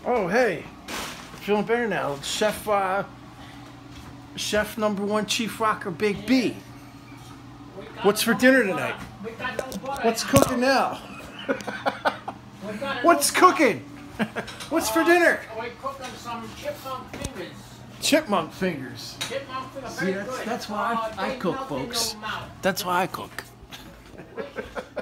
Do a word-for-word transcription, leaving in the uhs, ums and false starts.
Oh, hey. Feeling better now. Chef, uh, Chef number one, Chief Rocker, Big Yeah. B. What's for dinner tonight? We got no butter. What's cooking now? We got What's no cooking? What's for Uh, dinner? We're cooking some chipmunk fingers. Chipmunk fingers. Chipmunk fingers, See, very that's, good. that's why Uh, I, I they cook, melt in folks. your mouth. That's why I cook.